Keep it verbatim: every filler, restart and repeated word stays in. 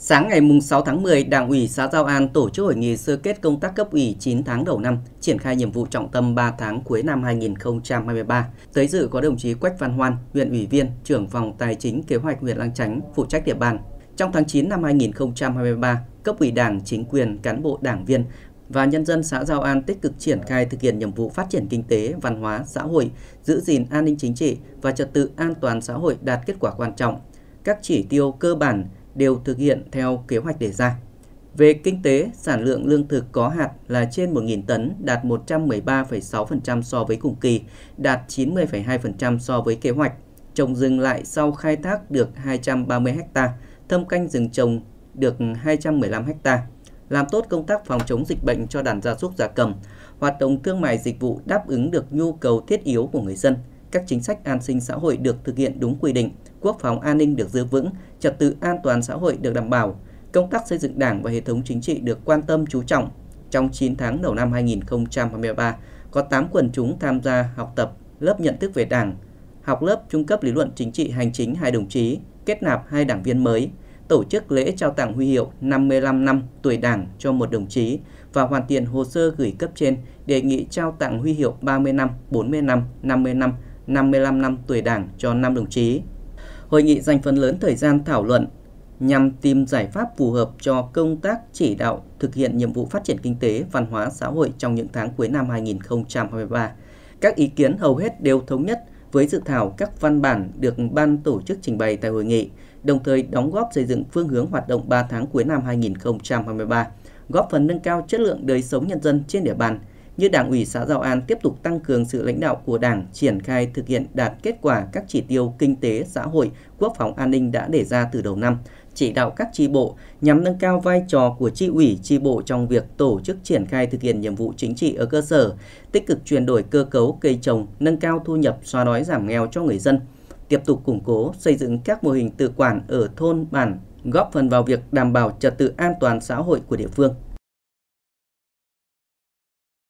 Sáng ngày sáu tháng mười, Đảng ủy xã Giao An tổ chức hội nghị sơ kết công tác cấp ủy chín tháng đầu năm, triển khai nhiệm vụ trọng tâm ba tháng cuối năm hai nghìn không trăm hai mươi ba. Tới dự có đồng chí Quách Văn Hoan, huyện ủy viên, trưởng phòng Tài chính Kế hoạch huyện Lang Chánh, phụ trách địa bàn. Trong tháng chín năm hai nghìn không trăm hai mươi ba, cấp ủy Đảng, chính quyền, cán bộ đảng viên và nhân dân xã Giao An tích cực triển khai thực hiện nhiệm vụ phát triển kinh tế, văn hóa, xã hội, giữ gìn an ninh chính trị và trật tự an toàn xã hội đạt kết quả quan trọng. Các chỉ tiêu cơ bản đều thực hiện theo kế hoạch đề ra. Về kinh tế, sản lượng lương thực có hạt là trên một nghìn tấn, đạt một trăm mười ba phẩy sáu phần trăm so với cùng kỳ, đạt chín mươi phẩy hai phần trăm so với kế hoạch. Trồng rừng lại sau khai thác được hai trăm ba mươi ha, thâm canh rừng trồng được hai trăm mười lăm ha. Làm tốt công tác phòng chống dịch bệnh cho đàn gia súc gia cầm, hoạt động thương mại dịch vụ đáp ứng được nhu cầu thiết yếu của người dân. Các chính sách an sinh xã hội được thực hiện đúng quy định, quốc phòng an ninh được giữ vững, trật tự an toàn xã hội được đảm bảo, công tác xây dựng Đảng và hệ thống chính trị được quan tâm chú trọng. Trong chín tháng đầu năm hai nghìn không trăm hai mươi ba, có tám quần chúng tham gia học tập lớp nhận thức về Đảng, học lớp trung cấp lý luận chính trị hành chính hai đồng chí, kết nạp hai đảng viên mới, tổ chức lễ trao tặng huy hiệu năm mươi lăm năm tuổi Đảng cho một đồng chí và hoàn thiện hồ sơ gửi cấp trên đề nghị trao tặng huy hiệu ba mươi năm, bốn mươi năm, năm mươi năm, năm mươi lăm năm tuổi Đảng cho năm đồng chí. Hội nghị dành phần lớn thời gian thảo luận nhằm tìm giải pháp phù hợp cho công tác chỉ đạo thực hiện nhiệm vụ phát triển kinh tế, văn hóa, xã hội trong những tháng cuối năm hai nghìn không trăm hai mươi ba. Các ý kiến hầu hết đều thống nhất với dự thảo các văn bản được ban tổ chức trình bày tại hội nghị, đồng thời đóng góp xây dựng phương hướng hoạt động ba tháng cuối năm hai nghìn không trăm hai mươi ba, góp phần nâng cao chất lượng đời sống nhân dân trên địa bàn. Như Đảng ủy xã Giao An tiếp tục tăng cường sự lãnh đạo của Đảng, triển khai thực hiện đạt kết quả các chỉ tiêu kinh tế, xã hội, quốc phòng an ninh đã đề ra từ đầu năm, chỉ đạo các chi bộ nhằm nâng cao vai trò của chi ủy, chi bộ trong việc tổ chức triển khai thực hiện nhiệm vụ chính trị ở cơ sở, tích cực chuyển đổi cơ cấu cây trồng, nâng cao thu nhập, xóa đói giảm nghèo cho người dân, tiếp tục củng cố xây dựng các mô hình tự quản ở thôn bản, góp phần vào việc đảm bảo trật tự an toàn xã hội của địa phương.